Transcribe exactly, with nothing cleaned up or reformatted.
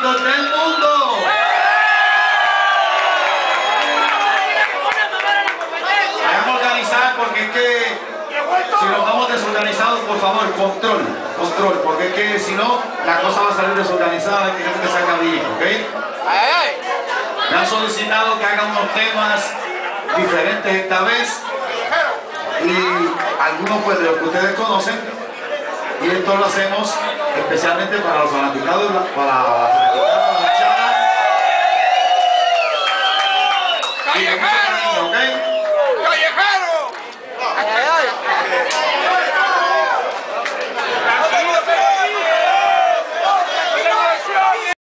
fanáticos del mundo. Vamos a organizar porque es que si nos vamos desorganizados, por favor, control, control, porque es que si no, la cosa va a salir desorganizada y queremos que salga bien, ¿ok? Me han solicitado que haga unos temas diferentes esta vez y algunos pues de los que ustedes conocen, y esto lo hacemos especialmente para los fanaticados, para la fanaticada de la Chana y de mucho cariño, ¿ok? ¡Callejero! ¡Ay, ay, ay!